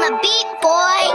the beat, boy.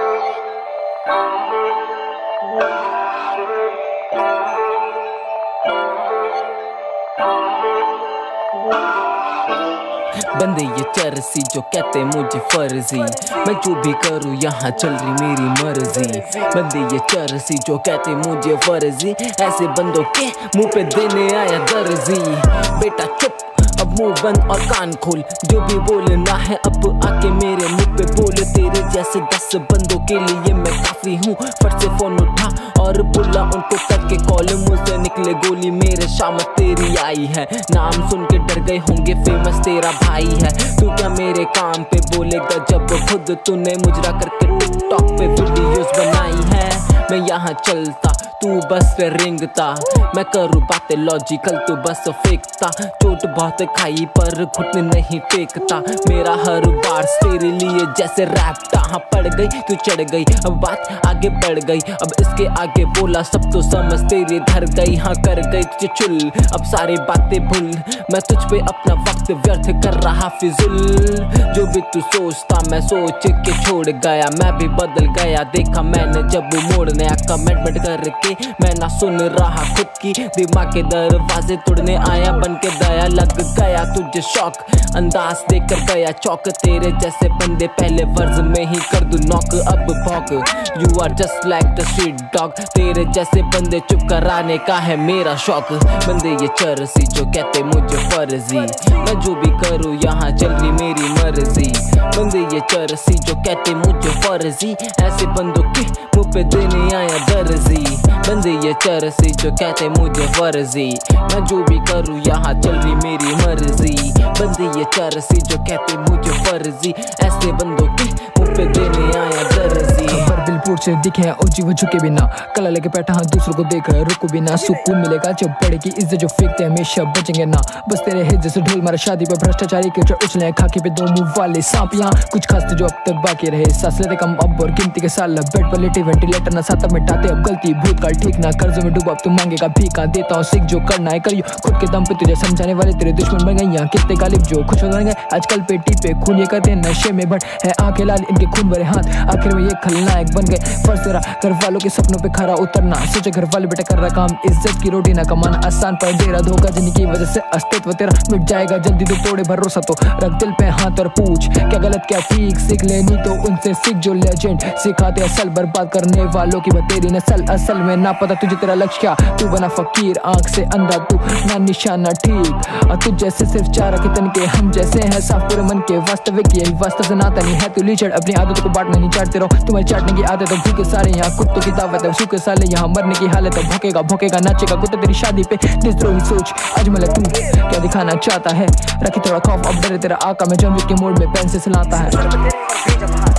बंदे ये चरसी जो कहते मुझे फर्जी, मैं जो भी करूँ यहाँ चल रही मेरी मर्जी। बंदे ये चरसी जो कहते मुझे फर्जी, ऐसे बंदों के मुंह पे देने आया दर्जी। बेटा चुप अब मुंह बंद और कान खोल, जो भी बोलना है अब आके मेरे मुंह पे बोल। तेरे जैसे 10 बंदों के लिए मैं काफी हूँ। फट से फोन उठा और बुला उनको करके कॉल, मुझसे निकले गोली मेरे शामत तेरी आई है। नाम सुन के डर गए होंगे फेमस तेरा भाई है। तू क्या मेरे काम पे बोलेगा जब खुद तूने मुजरा करके टिकटॉक पे वीडियोस बनाई है। मैं यहाँ चलता तू बस पे रिंगता, मैं करूँ बातें लॉजिकल तू बस फेंकता। चोट बहुत खाई पर घुटने नहीं टेकता, मेरा हर बार तेरे लिए जैसे रैप्टा। हाँ पड़ गई तू चढ़ गई, अब बात आगे बढ़ गई। अब इसके आगे बोला सब तो समझ तेरी धर गई। हाँ कर गई तुझे चुल, अब सारी बातें भूल। मैं तुझ पे अपना वक्त व्यर्थ कर रहा फिजुल। जो भी तू सोचता मैं सोच के छोड़ गया, मैं भी बदल गया। देखा मैंने जब मोड़ नया कमेंटमेंट करके मैं ना सुन रहा खुद की, दिमाग के दरवाजे तोड़ने आया बन के दया। लग गया तुझे शौक, अंदाज देकर गया चौक। तेरे जैसे बंदे पहले वर्ज में ही कर दूं नॉक, अब भौक। You are just like the street dog, तेरे जैसे बंदे चुप कराने का है मेरा शौक। बंदे ये चरसी जो कहते मुझे फर्जी, मैं जो भी करूँ यहाँ चल रही मेरी मर्जी। बंदे ये चरसी जो कहते मुझे फर्जी, ऐसे बंदों के मुंह पे देने आया दर्जी। बंदे ये चरसी जो कहते मुझे फर्जी, मैं जो भी करूँ यहाँ चल रही मेरी मर्जी। बंदे ये चरसी जो कहते मुझे फर्जी, ऐसे बंदों के मुंह पे देने आया दर्जी। बिलपुर से दिखे हैं ओजी वो झुके बिना, कला लेके बैठा हाँ दूसरों को देख रुको बिना। सुकून मिलेगा जब पड़ेगी इज्जत, जो फेंकते हमेशा बचेंगे ना। बस तेरे हित जैसे ढोल मारा शादी पे, भ्रष्टाचारी के जो उछले खाके पे दो मुंह वाले सांप। यहाँ कुछ खास थे जो अब तक बाकी रहे, सांस लेते कम अब और गिनती के साल। बेड पर लेटे वेंटिलेटर ना साथ मिटाते अब गलती भूतकाल ठीक ना। कर्ज में डूबा अब तू मांगेगा भीखा, देता हूँ सीख जो करना है करियो खुद के दम पे। तुझे समझाने वाले तेरे दुश्मन बन गए यहाँ कितने गालिब जो खुश हो गए आजकल पेटी पे खून। ये करते नशे में बट है आंखें लाल इनके खून भरे हाथ, आखिर में ये खलनायक बन गए। फर्ज तेरा घर वालों के सपनों पे खरा उतरना, सोचे घर वाले बेटा कर रहा काम। इज्जत की रोटी ना कमाना आसान पर दे रहा धोखा, जिनकी वजह से अस्तित्व तेरा मिट जाएगा जल्दी। तो तोड़े भरोसा तो रख दिल पे हाथ और पूछ, क्या गलत क्या ठीक सीख लेनी तो उनसे सीख जो लेजेंड सिखाते असल। बर्बाद करने वालों की तेरी नस्ल, असल में ना पता तुझे तेरा लक्ष्य क्या। तू बना फकीर आंख से अंधा, तू ना निशाना ठीक। और तुझ जैसे सिर्फ चार के तन के हम जैसे हैं साफ पूरे मन के। वास्तविक यही वास्तव से नाता नहीं है, तू लीचड़ अपनी आदतों को बांटना नहीं चाटते रहो। तुम्हारी चाटने की आदत है भूखे सारे यहाँ कुत्तों की दावत है। सूखे साले यहाँ मरने की हालत है, भोकेगा भोकेगा नाचेगा कुत्ते तेरी शादी पे। देशद्रोही सोच अजमल तू क्या दिखाना चाहता है, रखी थोड़ा खौफ अब डरे तेरा आका में। जन्म के मोड़ में पेन से सुनाता है।